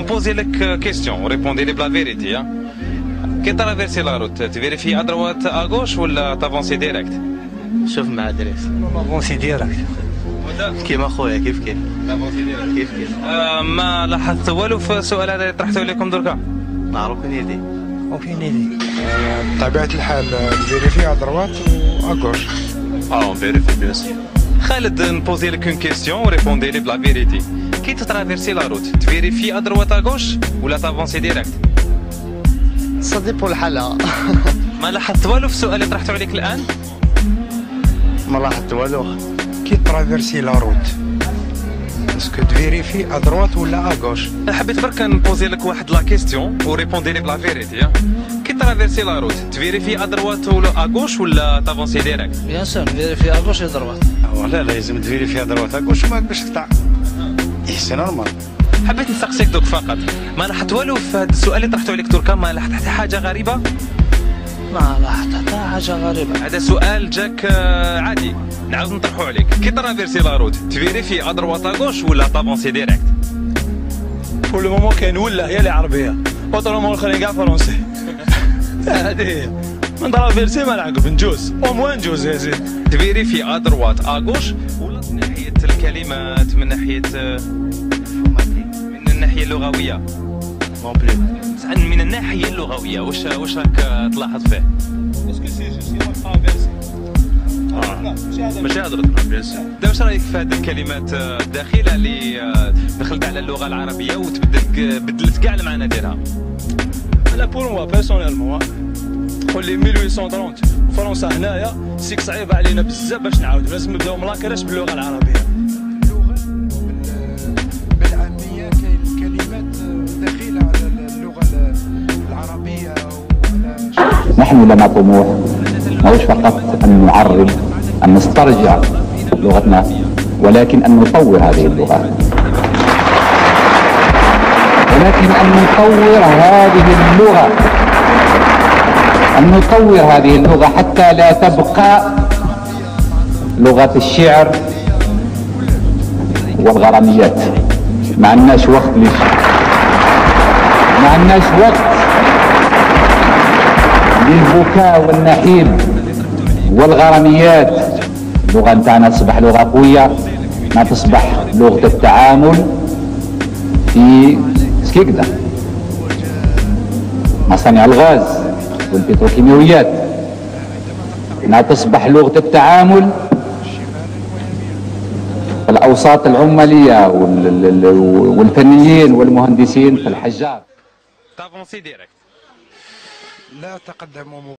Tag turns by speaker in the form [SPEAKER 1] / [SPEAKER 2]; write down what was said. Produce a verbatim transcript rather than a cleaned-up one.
[SPEAKER 1] نبوزي لك كيستيون ريبوندي لي بلا فيريتي. كي ترافيرسي لا روت تفيريفي ادروات اغوش ولا تافونسي ديريكت؟
[SPEAKER 2] شوف مع دريس افونسي ديريكت كيما خويا كيف كيف كيف كيف.
[SPEAKER 1] آه ما لاحظت والو في السؤال هذا اللي طرحته لكم دركا؟
[SPEAKER 2] ما عرفت نيدي وفين نيدي.
[SPEAKER 3] بطبيعة الحال فيريفي ادروات واغوش.
[SPEAKER 1] اه اون فيريفي بيان سور. خالد نبوزي لك اون كيستيون وريبوندي لي بلا فيريتي. كي تترافيرسي لا روت تفيريفي ادروات اغوش ولا تافونسي ديريكت؟
[SPEAKER 2] سا ديبو الحالة.
[SPEAKER 1] ما لاحظت والو في السؤال اللي طرحته عليك الان؟
[SPEAKER 2] ما لاحظت والو.
[SPEAKER 3] كي ترافيرسي لا روت اسكو تفيريفي ادروات ولا اغوش؟
[SPEAKER 1] حبيت برك نبوزي لك واحد لا كيستيون وريبوندي لي بلا فيريتي. كي ترافيرسي لا روت تفيريفي ادروات ولا اغوش ولا تافونسي ديريكت؟
[SPEAKER 2] بيان سور فيريفي اغوش اي دروات.
[SPEAKER 4] ولا لازم تفيريفي ادروات اغوش باش تقطع. اي سي نورمال.
[SPEAKER 1] حبيت نسقسيك دوك فقط، ما لاحظت والو في هذا السؤال اللي طرحته عليك دركا؟ ما لاحظت حتى حاجه غريبه؟
[SPEAKER 2] ما لاحظت حتى حاجه غريبه.
[SPEAKER 1] هذا سؤال جاك عادي نعاود نطرحو عليك. كي ترافيرسي لا روت تفيريفي ادروات اغوش ولا تافونسي ديريكت؟
[SPEAKER 5] بور لو مومون كاين ولا هي العربيه اوترومون الاخرين كاع فرونسي. هذه هي من ترافيرسي ما نعقب نجوز او موان نجوز يا زيد.
[SPEAKER 1] تفيريفي ادروات اغوش ولا من ناحيه الكلمات من ناحيه من الناحيه اللغويه؟ من الناحيه اللغويه واش واش راك تلاحظ فيه؟
[SPEAKER 5] اسكو سي جوستي ترافيرسي
[SPEAKER 1] ماشي هضره ترافيرسي. دا واش رايك في هذه الكلمات الداخله اللي دخلت على اللغه العربيه وتبدلت بدلت كاع المعنى ديالها؟
[SPEAKER 5] انا بور موا بيرسونيلمون قول لي ألف وثمانمائة وثلاثين فرنسا هنايا سيك صعيبه علينا بزاف باش نعاودو، لازم نبداو من لاكراش باللغه العربيه.
[SPEAKER 3] اللغه بالعاميه كاين كلمات دخيله على اللغه العربيه وعلى.
[SPEAKER 6] نحن لنا طموح مش فقط ان نعرب ان نسترجع لغتنا، ولكن ان نطور هذه اللغات، ولكن ان نطور هذه اللغه أن نطور هذه اللغة حتى لا تبقى لغة الشعر والغراميات. ما عندناش وقت ليش ما عندناش وقت للبكاء والنحيب والغراميات. اللغة نتاعنا تصبح لغة قوية، ما تصبح لغة التعامل في سكيكدا مصانع الغاز والبتروكيماويات، انها تصبح لغة التعامل في الاوساط العمالية والفنيين والمهندسين في الحجار.
[SPEAKER 1] تافونسي ديريكت.
[SPEAKER 3] لا تقدم